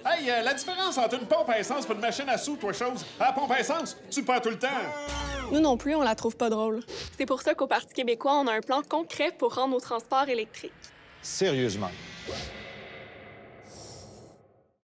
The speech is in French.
Hey, la différence entre une pompe à essence et une machine à sous, toi, chose. À la pompe à essence, tu perds tout le temps. Nous non plus, on la trouve pas drôle. C'est pour ça qu'au Parti québécois, on a un plan concret pour rendre nos transports électriques. Sérieusement.